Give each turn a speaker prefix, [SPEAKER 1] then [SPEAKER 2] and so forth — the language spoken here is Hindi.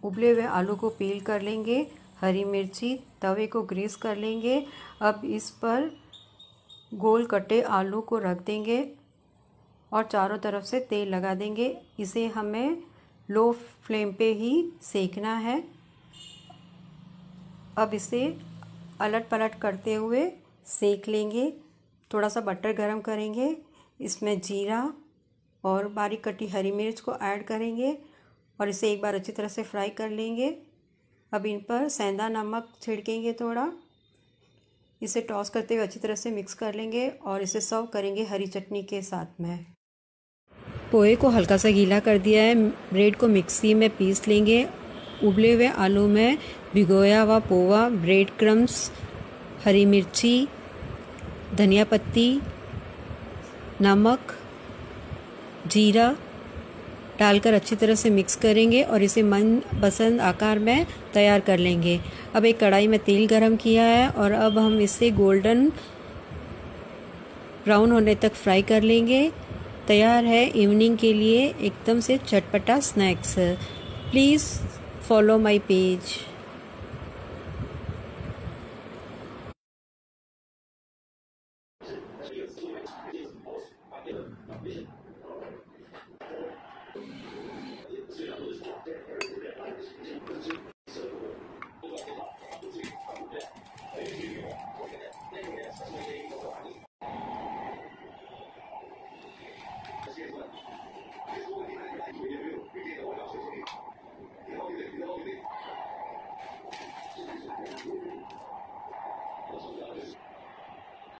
[SPEAKER 1] उबले हुए आलू को पील कर लेंगे, हरी मिर्ची, तवे को ग्रीस कर लेंगे। अब इस पर गोल कटे आलू को रख देंगे और चारों तरफ से तेल लगा देंगे। इसे हमें लो फ्लेम पे ही सेकना है। अब इसे अलट पलट करते हुए सेक लेंगे। थोड़ा सा बटर गरम करेंगे, इसमें जीरा और बारीक कटी हरी मिर्च को ऐड करेंगे और इसे एक बार अच्छी तरह से फ्राई कर लेंगे। अब इन पर सेंधा नमक छिड़केंगे थोड़ा, इसे टॉस करते हुए अच्छी तरह से मिक्स कर लेंगे और इसे सर्व करेंगे हरी चटनी के साथ में। पोहे को हल्का सा गीला कर दिया है, ब्रेड को मिक्सी में पीस लेंगे। उबले हुए आलू में भिगोया हुआ पोहा, ब्रेड क्रम्स, हरी मिर्ची, धनिया पत्ती, नमक, जीरा डालकर अच्छी तरह से मिक्स करेंगे और इसे मनपसंद आकार में तैयार कर लेंगे। अब एक कढ़ाई में तेल गरम किया है और अब हम इसे गोल्डन ब्राउन होने तक फ्राई कर लेंगे। तैयार है इवनिंग के लिए एकदम से चटपटा snacks. Please follow my page.